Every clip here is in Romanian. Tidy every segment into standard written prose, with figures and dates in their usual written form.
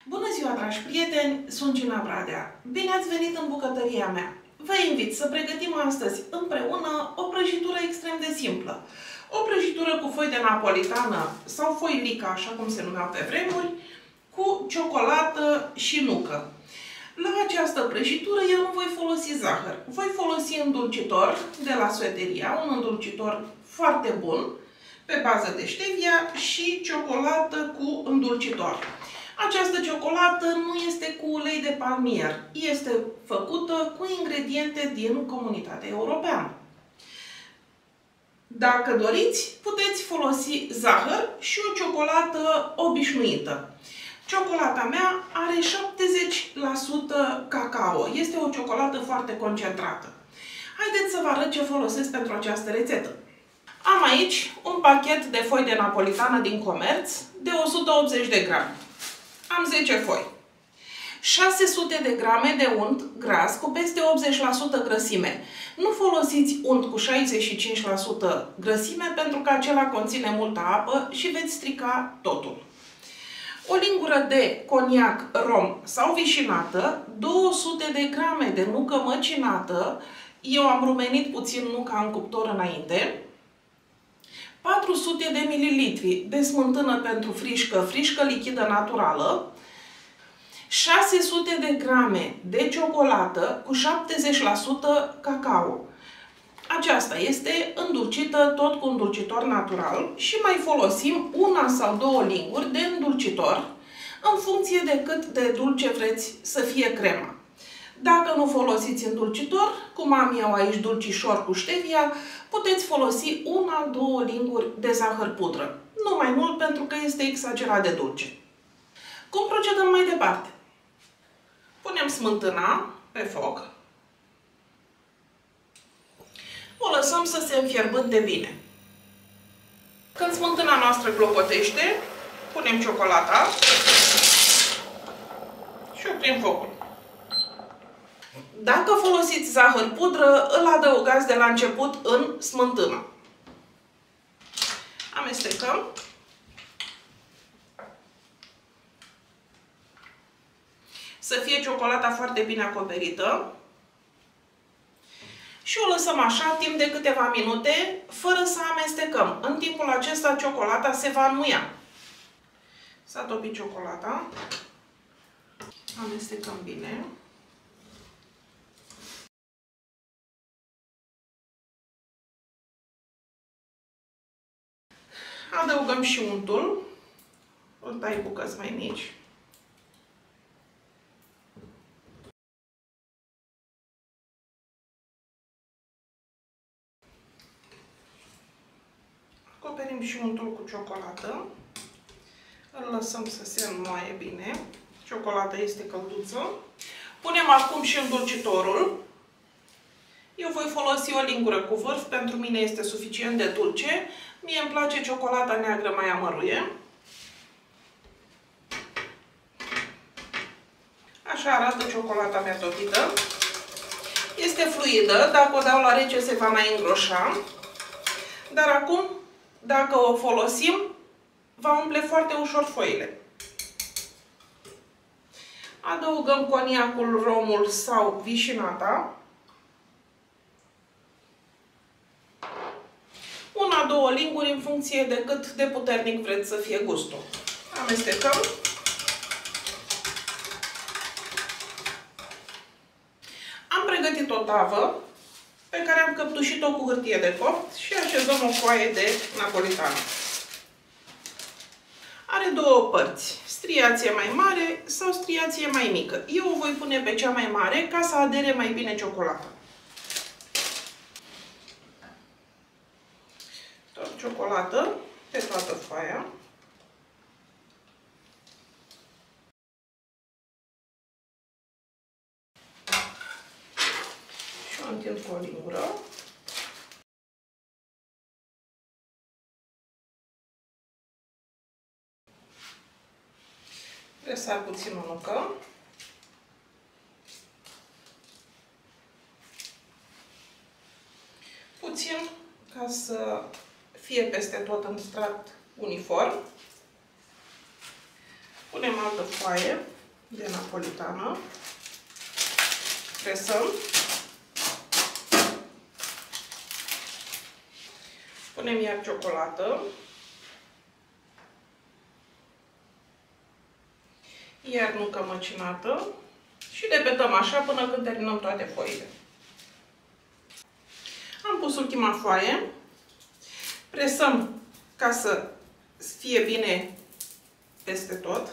Bună ziua, dragi prieteni! Sunt Gina Bradea. Bine ați venit în bucătăria mea! Vă invit să pregătim astăzi împreună o prăjitură extrem de simplă. O prăjitură cu foi de napolitană sau foi lica, așa cum se numeau pe vremuri, cu ciocolată și nucă. La această prăjitură eu nu voi folosi zahăr. Voi folosi îndulcitor de la Sueteria, un îndulcitor foarte bun, pe bază de stevia și ciocolată cu îndulcitor. Această ciocolată nu este cu ulei de palmier. Este făcută cu ingrediente din Comunitatea Europeană. Dacă doriți, puteți folosi zahăr și o ciocolată obișnuită. Ciocolata mea are 70% cacao. Este o ciocolată foarte concentrată. Haideți să vă arăt ce folosesc pentru această rețetă. Am aici un pachet de foi de napolitană din comerț de 180 de grame. Am 10 foi. 600 de grame de unt gras cu peste 80% grăsime. Nu folosiți unt cu 65% grăsime pentru că acela conține multă apă și veți strica totul. O lingură de coniac rom sau vișinată, 200 de grame de nucă măcinată, eu am rumenit puțin nuca în cuptor înainte, 400 de mililitri de smântână pentru frișcă, frișcă lichidă naturală, 600 de grame de ciocolată cu 70% cacao. Aceasta este îndulcită tot cu îndulcitor natural și mai folosim una sau două linguri de îndulcitor în funcție de cât de dulce vreți să fie crema. Dacă nu folosiți îndulcitor, cum am eu aici dulcișor cu stevia, puteți folosi una-două linguri de zahăr pudră. Nu mai mult pentru că este exagerat de dulce. Cum procedăm mai departe? Punem smântâna pe foc. O lăsăm să se înfierbânte bine. Când smântâna noastră clopotește, punem ciocolata și oprim focul. Dacă folosiți zahăr pudră, îl adăugați de la început în smântână. Amestecăm. Să fie ciocolata foarte bine acoperită. Și o lăsăm așa timp de câteva minute, fără să amestecăm. În timpul acesta, ciocolata se va înmuia. S-a topit ciocolata. Amestecăm bine. Adăugăm și untul. Îl tai bucăți mai mici. Acoperim și untul cu ciocolată. Îl lăsăm să se înmoaie bine. Ciocolata este călduță. Punem acum și îndulcitorul. Eu voi folosi o lingură cu vârf. Pentru mine este suficient de dulce. Mie îmi place ciocolata neagră mai amăruie. Așa arată ciocolata mea topită. Este fluidă. Dacă o dau la rece se va mai îngroșa. Dar acum, dacă o folosim, va umple foarte ușor foile. Adăugăm coniacul, romul sau vișinata. Una-două linguri în funcție de cât de puternic vreți să fie gustul. Amestecăm. Am pregătit o tavă pe care am căptușit-o cu hârtie de copt și așezăm o foaie de napolitană. Are două părți, striație mai mare sau striație mai mică. Eu o voi pune pe cea mai mare ca să adere mai bine ciocolata. Tot ciocolată pe toată foaia. Și o întind cu o lingură. Presar puțin o nucă. Puțin ca să fie peste tot în strat uniform. Punem altă foaie. de napolitană. Presăm. Punem iar ciocolată. Iar nucă măcinată. Și repetăm așa până când terminăm toate foile. Am pus ultima foaie. Presăm ca să fie bine peste tot.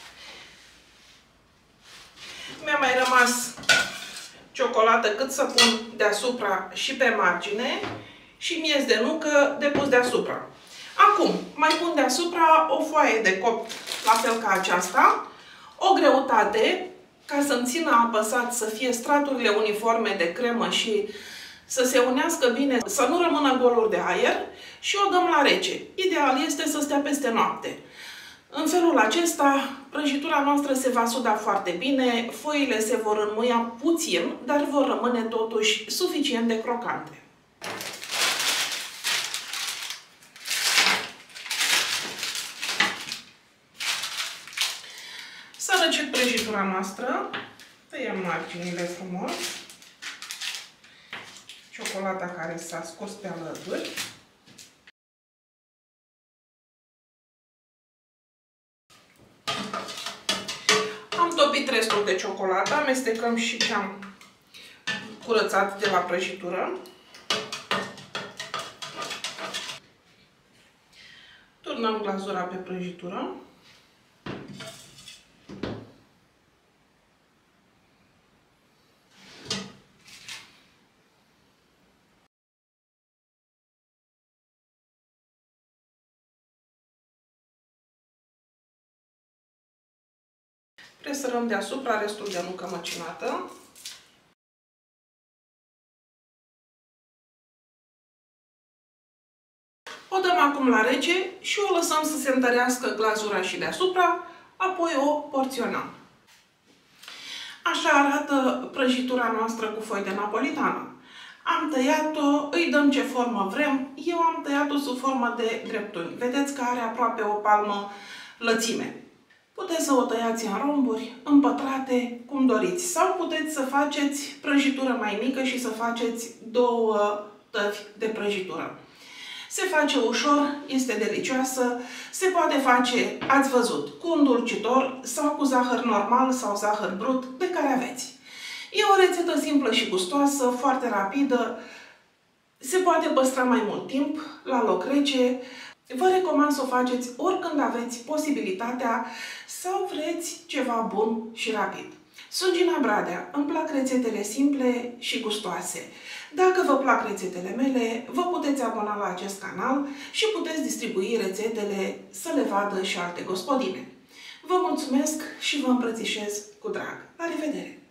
Mi-a mai rămas ciocolată cât să pun deasupra și pe margine și miez de nucă de pus deasupra. Acum, mai pun deasupra o foaie de copt, la fel ca aceasta, o greutate, ca să-mi țină apăsat, să fie straturile uniforme de cremă și să se unească bine, să nu rămână goluri de aer și o dăm la rece. Ideal este să stea peste noapte. În felul acesta, prăjitura noastră se va suda foarte bine, foile se vor înmuia puțin, dar vor rămâne totuși suficient de crocante. S-a răcit prăjitura noastră, tăiem marginile frumos, ciocolata care s-a scos pe alături. Am topit restul de ciocolată, amestecăm și ce am curățat de la prăjitură. Turnăm glazura pe prăjitură. Presărăm deasupra restul de nucă măcinată. O dăm acum la rece și o lăsăm să se întărească glazura și deasupra, apoi o porționăm. Așa arată prăjitura noastră cu foi de napolitană. Am tăiat-o, îi dăm ce formă vrem. Eu am tăiat-o sub formă de dreptuni. Vedeți că are aproape o palmă lățime. Puteți să o tăiați în romburi, împătrate, cum doriți. Sau puteți să faceți prăjitură mai mică și să faceți două tăvi de prăjitură. Se face ușor, este delicioasă, se poate face, ați văzut, cu un dulcitor sau cu zahăr normal sau zahăr brut, pe care aveți. E o rețetă simplă și gustoasă, foarte rapidă, se poate păstra mai mult timp, la loc rece. Vă recomand să o faceți oricând aveți posibilitatea sau vreți ceva bun și rapid. Sunt Gina Bradea, îmi plac rețetele simple și gustoase. Dacă vă plac rețetele mele, vă puteți abona la acest canal și puteți distribui rețetele să le vadă și alte gospodine. Vă mulțumesc și vă îmbrățișez cu drag. La revedere!